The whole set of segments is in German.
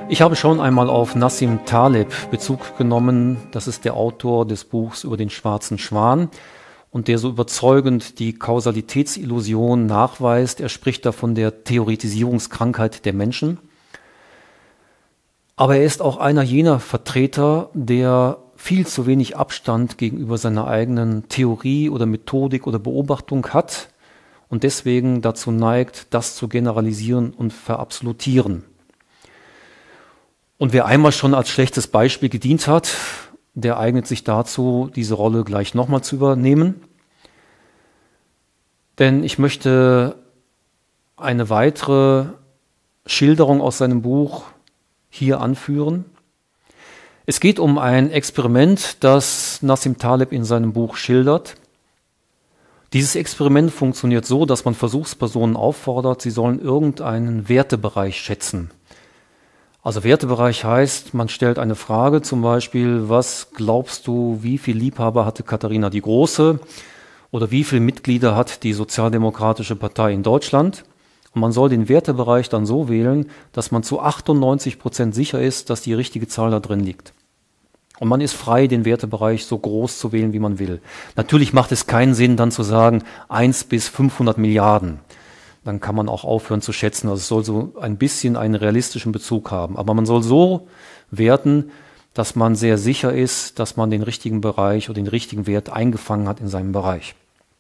Ich habe schon einmal auf Nassim Taleb Bezug genommen. Das ist der Autor des Buchs über den schwarzen Schwan und der so überzeugend die Kausalitätsillusion nachweist. Er spricht da von der Theoretisierungskrankheit der Menschen. Aber er ist auch einer jener Vertreter, der viel zu wenig Abstand gegenüber seiner eigenen Theorie oder Methodik oder Beobachtung hat und deswegen dazu neigt, das zu generalisieren und verabsolutieren. Und wer einmal schon als schlechtes Beispiel gedient hat, der eignet sich dazu, diese Rolle gleich nochmal zu übernehmen. Denn ich möchte eine weitere Schilderung aus seinem Buch hier anführen. Es geht um ein Experiment, das Nassim Taleb in seinem Buch schildert. Dieses Experiment funktioniert so, dass man Versuchspersonen auffordert, sie sollen irgendeinen Wertebereich schätzen. Also Wertebereich heißt, man stellt eine Frage, zum Beispiel, was glaubst du, wie viele Liebhaber hatte Katharina die Große oder wie viele Mitglieder hat die Sozialdemokratische Partei in Deutschland? Und man soll den Wertebereich dann so wählen, dass man zu 98% sicher ist, dass die richtige Zahl da drin liegt. Und man ist frei, den Wertebereich so groß zu wählen, wie man will. Natürlich macht es keinen Sinn, dann zu sagen 1 bis 500 Milliarden. Dann kann man auch aufhören zu schätzen. Also es soll so ein bisschen einen realistischen Bezug haben. Aber man soll so werten, dass man sehr sicher ist, dass man den richtigen Bereich oder den richtigen Wert eingefangen hat in seinem Bereich.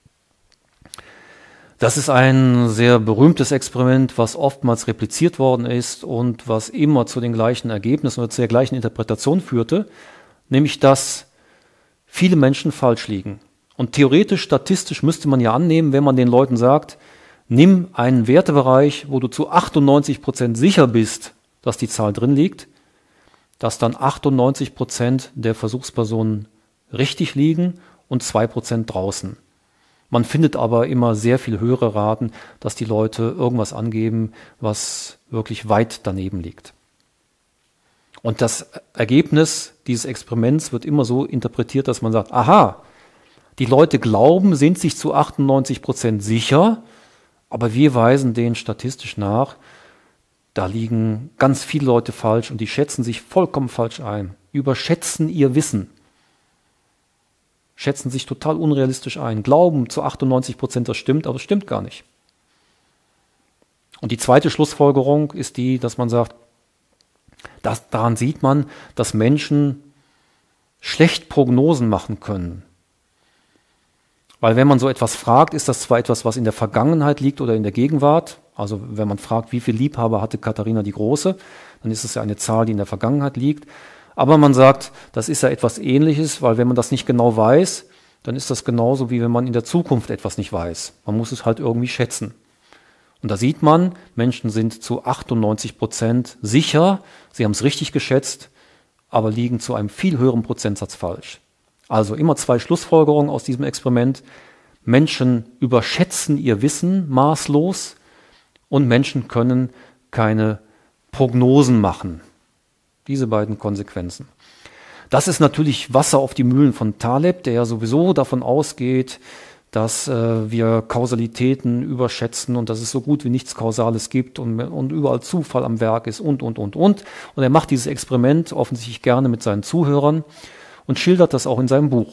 Das ist ein sehr berühmtes Experiment, was oftmals repliziert worden ist und was immer zu den gleichen Ergebnissen oder zu der gleichen Interpretation führte, nämlich dass viele Menschen falsch liegen. Und theoretisch, statistisch müsste man ja annehmen, wenn man den Leuten sagt, nimm einen Wertebereich, wo du zu 98% sicher bist, dass die Zahl drin liegt, dass dann 98% der Versuchspersonen richtig liegen und 2% draußen. Man findet aber immer sehr viel höhere Raten, dass die Leute irgendwas angeben, was wirklich weit daneben liegt. Und das Ergebnis dieses Experiments wird immer so interpretiert, dass man sagt, aha, die Leute glauben, sind sich zu 98% sicher, aber wir weisen denen statistisch nach, da liegen ganz viele Leute falsch und die schätzen sich vollkommen falsch ein, überschätzen ihr Wissen, schätzen sich total unrealistisch ein, glauben zu 98%, das stimmt, aber es stimmt gar nicht. Und die zweite Schlussfolgerung ist die, dass man sagt, daran sieht man, dass Menschen schlecht Prognosen machen können. Weil wenn man so etwas fragt, ist das zwar etwas, was in der Vergangenheit liegt oder in der Gegenwart. Also wenn man fragt, wie viele Liebhaber hatte Katharina die Große, dann ist es ja eine Zahl, die in der Vergangenheit liegt. Aber man sagt, das ist ja etwas Ähnliches, weil wenn man das nicht genau weiß, dann ist das genauso, wie wenn man in der Zukunft etwas nicht weiß. Man muss es halt irgendwie schätzen. Und da sieht man, Menschen sind zu 98% sicher, sie haben es richtig geschätzt, aber liegen zu einem viel höheren Prozentsatz falsch. Also immer zwei Schlussfolgerungen aus diesem Experiment. Menschen überschätzen ihr Wissen maßlos und Menschen können keine Prognosen machen. Diese beiden Konsequenzen. Das ist natürlich Wasser auf die Mühlen von Taleb, der ja sowieso davon ausgeht, dass wir Kausalitäten überschätzen und dass es so gut wie nichts Kausales gibt und überall Zufall am Werk ist und. Und er macht dieses Experiment offensichtlich gerne mit seinen Zuhörern und schildert das auch in seinem Buch.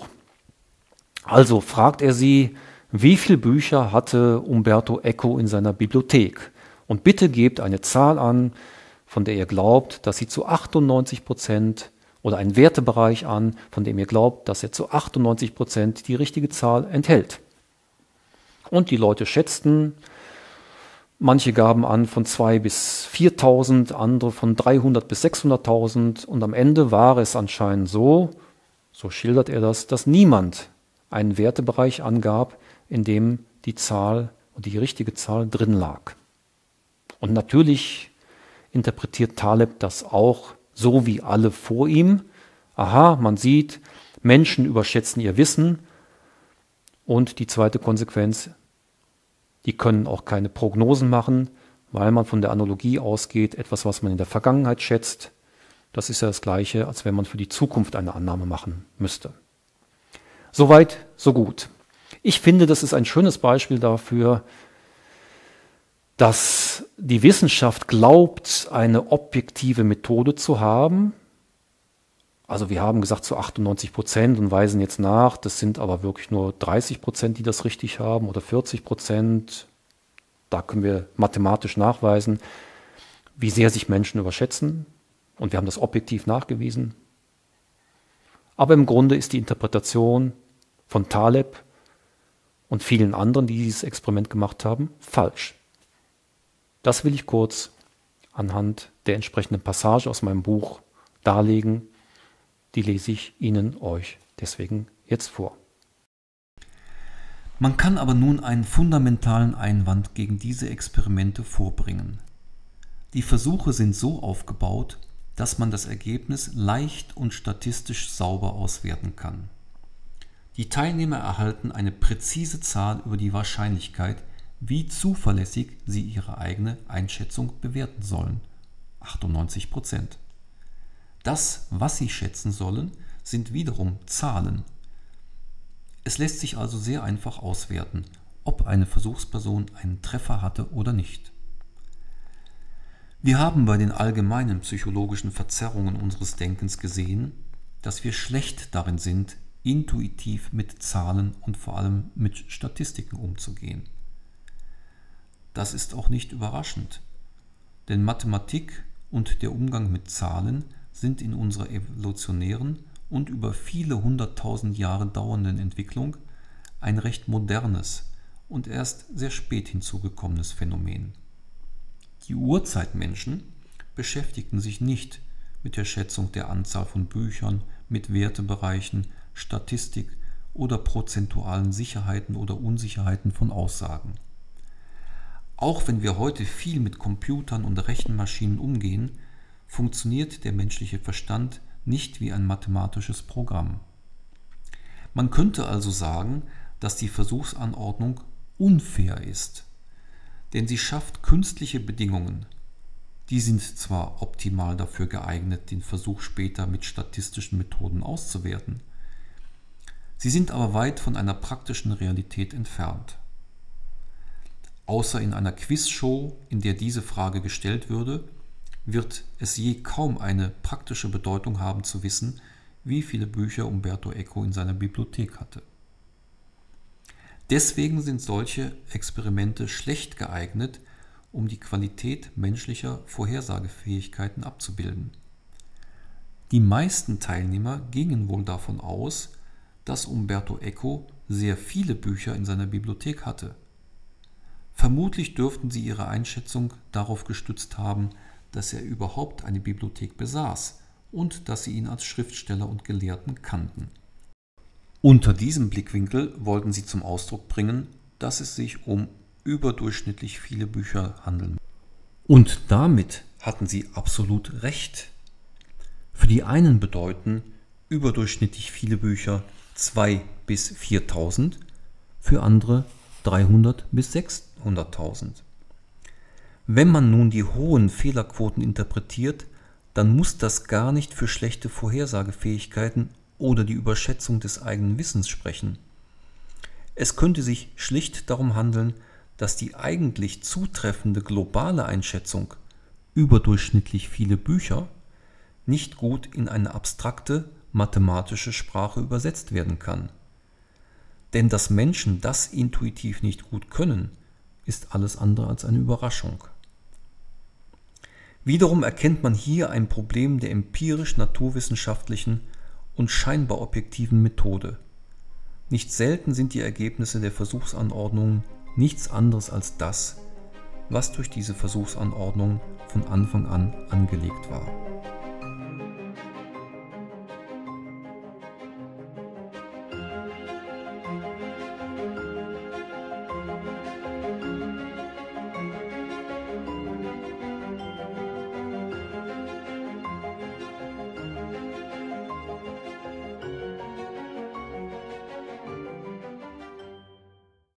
Also fragt er sie, wie viele Bücher hatte Umberto Eco in seiner Bibliothek? Und bitte gebt eine Zahl an, von der ihr glaubt, dass sie zu 98% oder einen Wertebereich an, von dem ihr glaubt, dass er zu 98% die richtige Zahl enthält. Und die Leute schätzten, manche gaben an von 2.000 bis 4.000, andere von 300 bis 600.000 und am Ende war es anscheinend so schildert er das, dass niemand einen Wertebereich angab, in dem die Zahl und die richtige Zahl drin lag. Und natürlich interpretiert Taleb das auch so wie alle vor ihm. Aha, man sieht, Menschen überschätzen ihr Wissen und die zweite Konsequenz, die können auch keine Prognosen machen, weil man von der Analogie ausgeht, etwas, was man in der Vergangenheit schätzt, das ist ja das Gleiche, als wenn man für die Zukunft eine Annahme machen müsste. Soweit, so gut. Ich finde, das ist ein schönes Beispiel dafür, dass die Wissenschaft glaubt, eine objektive Methode zu haben. Also wir haben gesagt zu 98% und weisen jetzt nach, das sind aber wirklich nur 30%, die das richtig haben oder 40%. Da können wir mathematisch nachweisen, wie sehr sich Menschen überschätzen. Und wir haben das objektiv nachgewiesen. Aber im Grunde ist die Interpretation von Taleb und vielen anderen, die dieses Experiment gemacht haben, falsch. Das will ich kurz anhand der entsprechenden Passage aus meinem Buch darlegen. Die lese ich Ihnen euch deswegen jetzt vor. Man kann aber nun einen fundamentalen Einwand gegen diese Experimente vorbringen. Die Versuche sind so aufgebaut, dass man das Ergebnis leicht und statistisch sauber auswerten kann. Die Teilnehmer erhalten eine präzise Zahl über die Wahrscheinlichkeit, wie zuverlässig sie ihre eigene Einschätzung bewerten sollen. 98%. Das, was sie schätzen sollen, sind wiederum Zahlen. Es lässt sich also sehr einfach auswerten, ob eine Versuchsperson einen Treffer hatte oder nicht. Wir haben bei den allgemeinen psychologischen Verzerrungen unseres Denkens gesehen, dass wir schlecht darin sind, intuitiv mit Zahlen und vor allem mit Statistiken umzugehen. Das ist auch nicht überraschend, denn Mathematik und der Umgang mit Zahlen sind in unserer evolutionären und über viele hunderttausend Jahre dauernden Entwicklung ein recht modernes und erst sehr spät hinzugekommenes Phänomen. Die Urzeitmenschen beschäftigten sich nicht mit der Schätzung der Anzahl von Büchern, mit Wertebereichen, Statistik oder prozentualen Sicherheiten oder Unsicherheiten von Aussagen. Auch wenn wir heute viel mit Computern und Rechenmaschinen umgehen, funktioniert der menschliche Verstand nicht wie ein mathematisches Programm. Man könnte also sagen, dass die Versuchsanordnung unfair ist, denn sie schafft künstliche Bedingungen. Die sind zwar optimal dafür geeignet, den Versuch später mit statistischen Methoden auszuwerten, sie sind aber weit von einer praktischen Realität entfernt. Außer in einer Quizshow, in der diese Frage gestellt würde, wird es je kaum eine praktische Bedeutung haben zu wissen, wie viele Bücher Umberto Eco in seiner Bibliothek hatte. Deswegen sind solche Experimente schlecht geeignet, um die Qualität menschlicher Vorhersagefähigkeiten abzubilden. Die meisten Teilnehmer gingen wohl davon aus, dass Umberto Eco sehr viele Bücher in seiner Bibliothek hatte. Vermutlich dürften sie ihre Einschätzung darauf gestützt haben, dass er überhaupt eine Bibliothek besaß und dass sie ihn als Schriftsteller und Gelehrten kannten. Unter diesem Blickwinkel wollten sie zum Ausdruck bringen, dass es sich um überdurchschnittlich viele Bücher handeln. Und damit hatten sie absolut recht. Für die einen bedeuten überdurchschnittlich viele Bücher 2.000 bis 4.000, für andere 300 bis 600.000. Wenn man nun die hohen Fehlerquoten interpretiert, dann muss das gar nicht für schlechte Vorhersagefähigkeiten oder die Überschätzung des eigenen Wissens sprechen. Es könnte sich schlicht darum handeln, dass die eigentlich zutreffende globale Einschätzung überdurchschnittlich viele Bücher nicht gut in eine abstrakte mathematische Sprache übersetzt werden kann. Denn dass Menschen das intuitiv nicht gut können, ist alles andere als eine Überraschung. Wiederum erkennt man hier ein Problem der empirisch-naturwissenschaftlichen und scheinbar objektiven Methode. Nicht selten sind die Ergebnisse der Versuchsanordnungen nichts anderes als das, was durch diese Versuchsanordnung von Anfang an angelegt war.